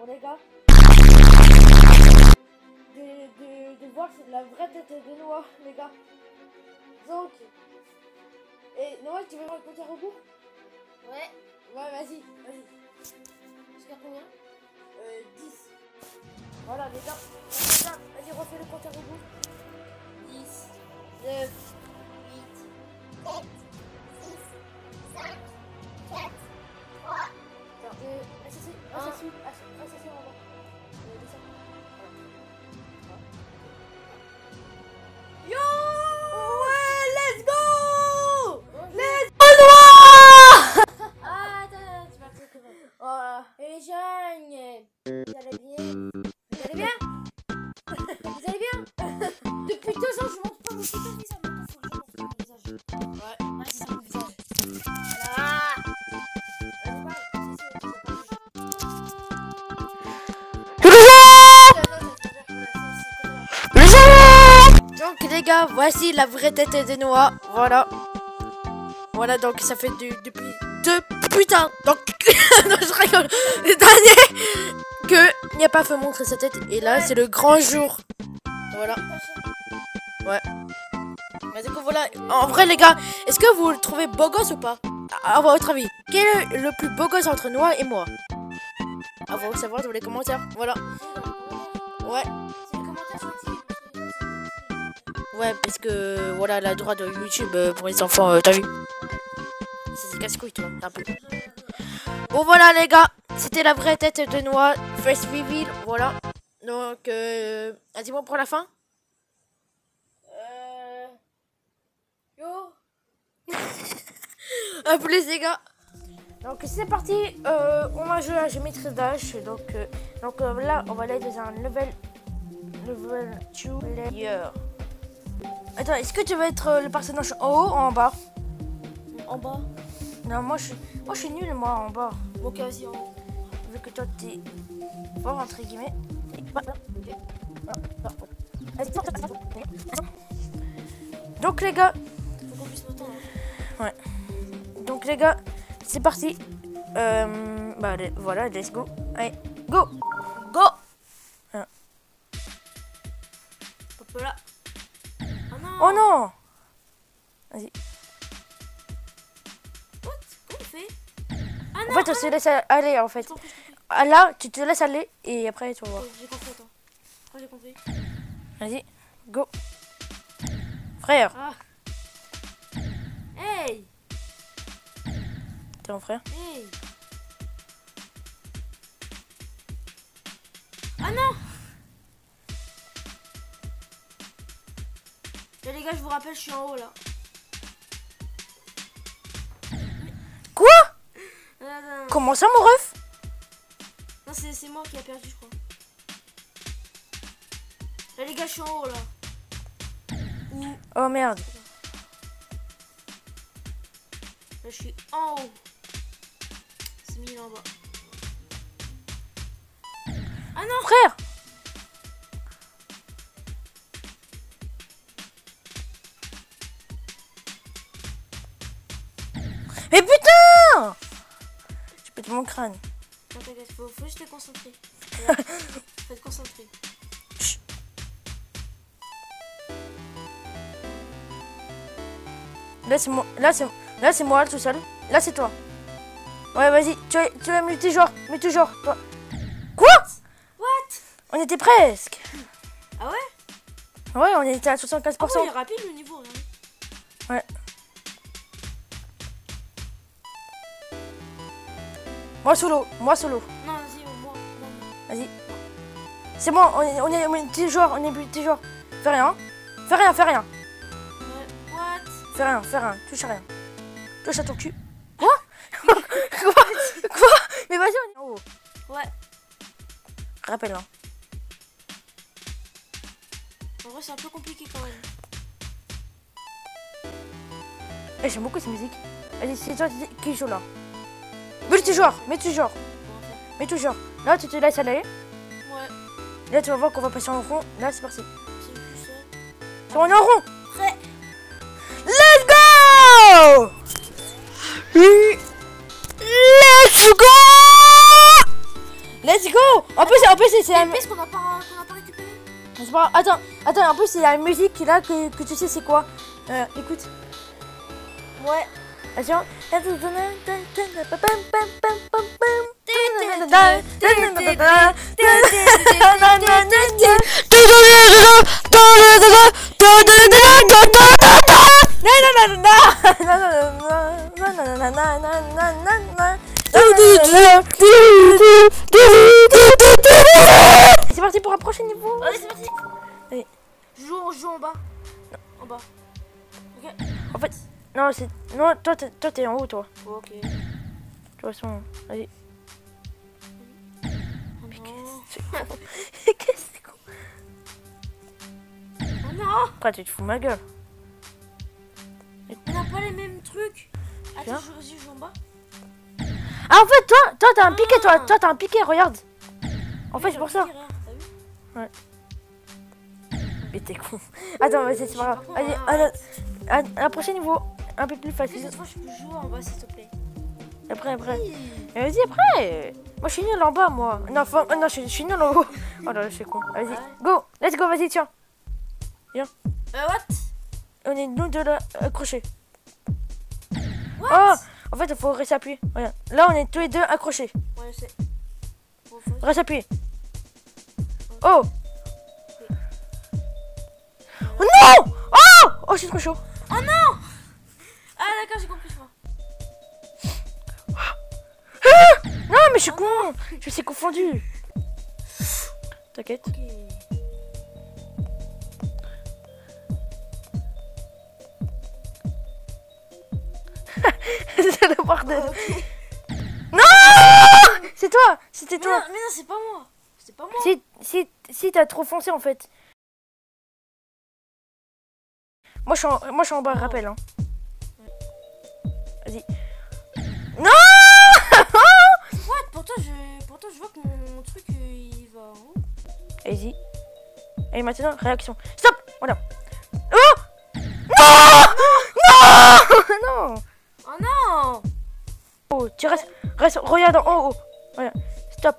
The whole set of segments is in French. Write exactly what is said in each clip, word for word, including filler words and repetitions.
Bon les gars, de, de, de voir la vraie tête de Noah, les gars. Donc, et Noah, tu veux voir le compte à rebours? Ouais. Ouais, vas-y, vas-y. Jusqu'à combien? Euh, dix. Voilà les gars, vas-y, refais le compte à rebours. dix, neuf, huit, sept, six, cinq, quatre, trois, deux, assassin, assassin, assassin en bas. Euh, descends. Yo! Ouais, let's go! Let's go, Noah! Ah, attends, tu vas te trouver. Voilà. Et les jeunes, vous allez bien? Vous allez bien? Vous allez bien? Depuis deux ans, je montre pas mon visage, mais ça maintenant faut que je montre mon visage. Ouais. Ah, c'est ça mon visage. Voilà. Donc les gars, voici la vraie tête de Noah. Voilà. Voilà, donc ça fait du, depuis deux putain. Donc non, je rigole. Le dernier que il n'y a pas fait montrer sa tête. Et là, c'est le grand jour. Voilà. Ouais. Mais du coup, voilà. En vrai, les gars, est-ce que vous le trouvez beau gosse ou pas? À votre avis, quel est le plus beau gosse entre Noah et moi? À vous savoir dans les commentaires. Voilà. Ouais. Ouais, parce que voilà, la droite de YouTube euh, pour les enfants, euh, t'as vu? C'est casse-couille, toi, un peu. Bon, voilà, les gars, c'était la vraie tête de Noah, Face Reveal, voilà. Donc, euh, un petit mot pour la fin? Euh... Yo. À plus, les gars. Donc, c'est parti, euh, on va jouer à Géométrie Dash. Donc, euh, donc euh, là, on va aller dans un level, level two player. Attends, est-ce que tu veux être euh, le personnage en haut ou en bas? En bas. Non, moi je suis, moi je suis nul, moi en bas. Ok, vas-y, en haut. Vu que toi t'es fort entre guillemets. Donc les gars, Faut qu'on puisse m'entendre. ouais. Donc les gars, c'est parti. Euh, bah allez, voilà, let's go. Allez, go, go. Ah. Hop là. Oh non. Oh non. Vas-y. What? Comment on fait? Ah En non. fait, on se laisse aller en fait. J'ai compris, j'ai compris. Ah, là, tu te laisses aller et après tu vas voir. Ok, j'ai compris, attends. Oh, j'ai compris. Vas-y, go. Frère, Ah. Hey. t'es mon frère. Hey. Ah non. Là, les gars, je vous rappelle, je suis en haut là. Quoi? Non, non, non. Comment ça, mon ref? Non, c'est c'est moi qui a perdu, je crois. Là, les gars, je suis en haut là. Où? Oh merde. Là, je suis en haut. C'est mis en bas. Ah non. Frère. Mais putain! Je pète mon crâne. Non, t'inquiète, faut, faut juste te concentrer. Faut être concentré. Là c'est moi, là c'est, là c'est moi tout seul. Là c'est toi. Ouais vas-y, tu as, tu as mis tes joueurs, mets tes joueurs. Toi. Quoi? What? On était presque. Ah ouais? Ouais, on était à soixante-quinze pour Ah cent. ouais, il est rapide le niveau. Hein. Ouais. Moi solo, moi solo. Non, vas-y, moi. Non. Vas-y. C'est bon, on est, on est, on est petits joueurs, on est petits joueurs. Fais rien. Fais rien, fais rien. Euh, what? Fais rien, fais rien, touche à rien. Touche à ton cul. Quoi? Quoi? Quoi? Mais vas-y, on est en haut. Ouais. Rappelle, hein. En vrai, c'est un peu compliqué quand même. Eh, j'aime beaucoup cette musique. Allez, c'est toi qui joue là. Mets tes joueurs, mets tes joueurs, Bon, on va mets tes joueurs. Là, tu te laisses aller. faire. Ouais. Là, tu vas voir qu'on va passer en rond. Là, c'est parti. C'est le plus seul. On est en rond. Prêt. Let's go! Let's go! Let's go! En plus, en plus c'est la une pièce qu'on n'a pas, qu'on n'a pas récupérée. c'est pas... Attends, attends, en plus c'est la musique là que, que tu sais c'est quoi. Euh, écoute. Ouais. Attention. C'est parti pour un prochain niveau. Allez, c'est parti. Allez. Je joue, je joue en bas. En bas. Ok. En fait, non, c'est. Non, toi, t'es, toi, t'es en haut, toi. Oh, ok. De toute façon, vas-y. Oh, Qu'est-ce que c'est con? oh non. Après, tu te fous de ma gueule. On n'a pas les mêmes trucs. Attends, Tiens. je, je joue en bas. Ah, en fait, toi, toi, t'as un piqué, toi. Ah. Toi, t'as un piqué, regarde. En fait, Oui, c'est pour j'ai ça. un petit rien, t'as vu? Mais t'es con. Attends, vas-y, c'est pas grave. pas Vas-y, comment- à, à, à un prochain niveau, un peu plus Oui, facile. cette fois, je peux jouer en bas, s'il te plaît. Après, après. Oui. Mais vas-y, après. Moi, je suis nul en bas, moi. Non, faut- non, je, je suis nul en haut. Oh là, je suis con. Vas-y, Ouais. go. Let's go, vas-y, tiens. Euh, what? On est nous deux là, accrochés. What? Oh, en fait, il faut rester appuyé. Regarde. Là, on est tous les deux accrochés. Ouais, je sais. Faut- faut- Reste appuyé. Oh. Oh non. Oh. Oh, c'est trop chaud. Oh non! Ah, d'accord, j'ai compris, je crois. Non, mais je suis con. Je suis confondu. T'inquiète. Ok. C'est le bordel. Ok. Non. C'est toi. C'était Mais toi. non, mais non, c'est pas moi. C'est pas moi. Si, si, si t'as trop foncé en fait. Moi je suis en, moi, je suis en bas, rappel. Hein. Vas-y. Non. What? Pourtant, je, pourtant, je vois que mon, mon truc, euh, il va en haut. Vas-y. Et maintenant, réaction. Stop. Voilà. Oh. Non. Non. Non. Oh non! Oh, tu restes, reste, regarde en haut. Oh. Voilà. Stop.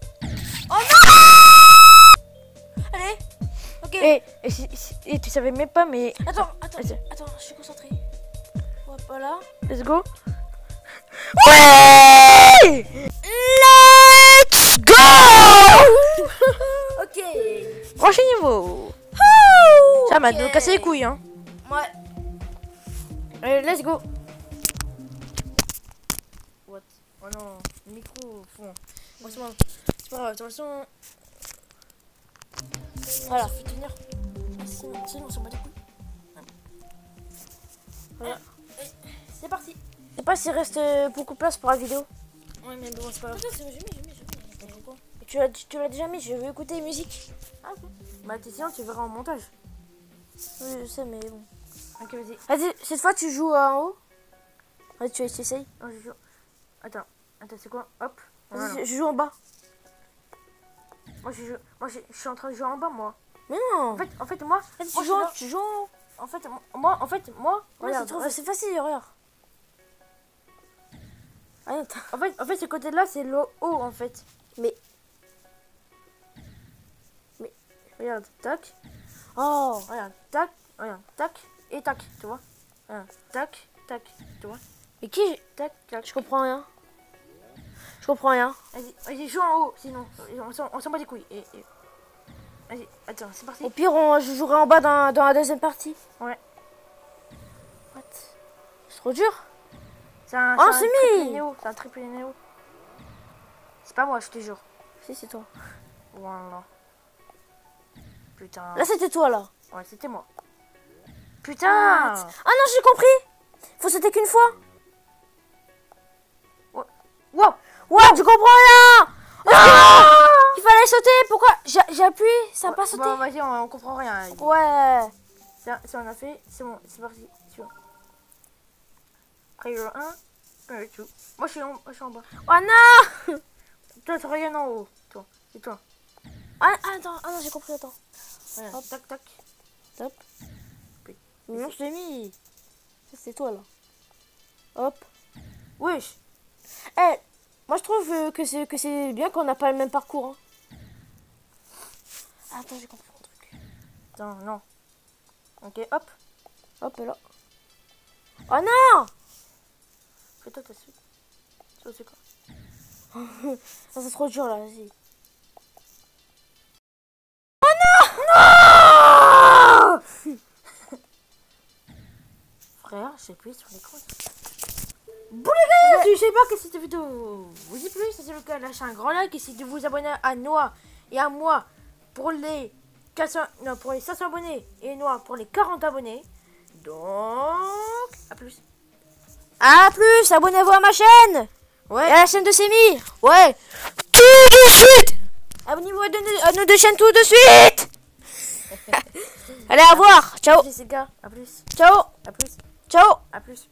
Allez! Ok. Et, et, si- si- et tu savais même pas, mais Attends, attends, Vas-y. attends, je suis concentré. Hop, voilà. let's go. Oui. Let's go. Ok. Prochain niveau. Ça m'a Ok. cassé les couilles, hein. Ouais. Allez, let's go. What? Oh non, le micro fond. Bon, c'est pas grave. C'est pas grave, de toute façon. Voilà, faut tenir. Ah, sinon, sinon, on s'en bat les couilles. Voilà. C'est parti. Je sais pas s'il reste euh, beaucoup de place pour la vidéo. Ouais, mais bon, c'est pas grave. Attends, c'est jamais, jamais, jamais. Pourquoi? Et tu l'as tu l'as déjà mis, je veux écouter musique. Ah, ok. Bah, t'es sinon, tu verras en montage. Oui, je sais, mais bon. Ok, vas-y. Vas-y, cette fois, tu joues euh, en haut. Vas-y, tu essayes. Oh, je joue. Attends, attends, c'est quoi? Hop. Vas-y, Voilà. je- je joue en bas. Moi, je, joue- moi je, je suis en train de jouer en bas, moi. Mais non. En fait, en fait moi, Vas-y, moi, tu je joues, suis en- là. tu joues en haut. En fait, moi, en fait, moi, Ouais, regarde, c'est trop- regarde. c'est facile, regarde. Ah, non, t'as- En fait, en fait, ce côté-là, c'est le haut, en fait. Mais- mais, regarde, tac, Oh. regarde, tac, regarde, tac, et tac, tu vois. Regarde, tac, tac, tu vois. Mais qui? Tac, tac. Je comprends rien. Je comprends rien. Vas-y, vas-y, joue en haut, sinon, on s'en on s'en bat les couilles. Et, et- Vas-y, attends, c'est parti. Au pire, on, je jouerai en bas dans, dans la deuxième partie. Ouais. What? C'est trop dur. C'est un, Oh, c'est un c'est triple mis. néo, c'est un triple néo. C'est pas moi, je te jure. Si, c'est toi. Voilà. Putain. Là, c'était toi, là. Ouais, c'était moi. Putain. Ah non, j'ai compris. Faut sauter qu'une fois. Wow. Ouais, tu comprends rien. Ah il fallait sauter. Pourquoi? J'ai j'ai appuyé, ça n'a pas sauté. Bon, vas-y, on, on comprend rien. Ouais. Ça, ça, on a fait, c'est bon, c'est parti. Tu vois. Après, le un, le deux. Moi, je suis en, moi, je suis en bas. Oh non. Toi, tu regardes en haut. Toi, c'est toi. Ah, ah, attends, ah non, j'ai compris, attends. Voilà. Hop. Tac, tac. Top. Puis, Mais non, je l'ai mis. Ça, c'est toi, là. Hop. Wesh. Eh, moi, je trouve euh, que c'est que c'est bien qu'on n'a pas le même parcours. Hein. Attends, j'ai compris mon truc. Attends, non. Ok, hop. Hop là. Oh non! Fais-toi ta suite. Ça, c'est quoi? Ça, c'est trop dur là, vas-y. Frère, j'ai appuyé sur l'écran. Bon les gars, si je sais pas que cette vidéo vous a plu, si c'est le cas, lâchez un grand like et si de vous abonner à Noah et à moi pour les quatre cents, non, pour les cinq cents abonnés et Noah pour les quarante abonnés. Donc, à plus. À plus, abonnez-vous à ma chaîne. Ouais. Et à la chaîne de Semi. Ouais. Tout de suite. Abonnez-vous à, de- À nos deux chaînes tout de suite. Allez, à voir. Ciao. les gars, à plus. Ciao. À plus. Ciao. À plus.